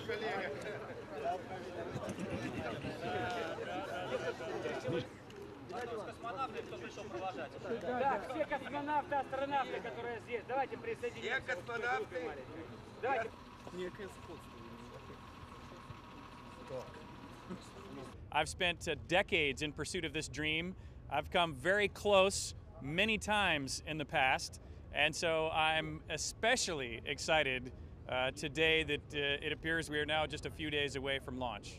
Космонавты, кто пришел провожать? Да, все космонавты, астронавты, которые здесь. Давайте присоединимся. Все космонавты. Давайте. I've spent decades in pursuit of this dream. I've come very close many times in the past, and so I'm especially excited today that it appears we are now just a few days away from launch.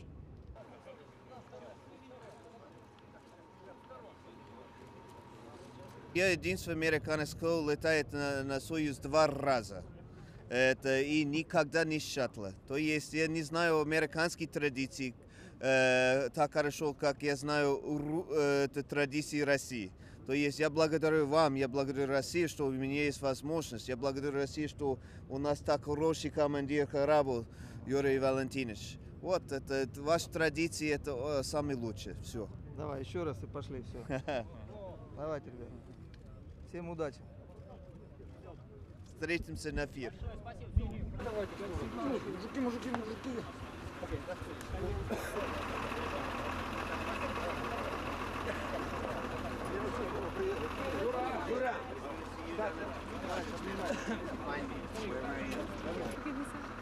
Я единственный американец, кто летает на Союз 2 раза. Это и никогда не шаттла. То есть я не знаю американские традиции так хорошо, как я знаю традиции России. То есть я благодарю вам, я благодарю Россию, что у меня есть возможность. Я благодарю Россию, что у нас так хороший командир корабля Юрий Валентинович. Вот, это ваши традиции, это самые лучшие. Все. Давай, еще раз и пошли, все. Давайте, ребята. Всем удачи. Встретимся на эфир. Давайте, мужики. Ура!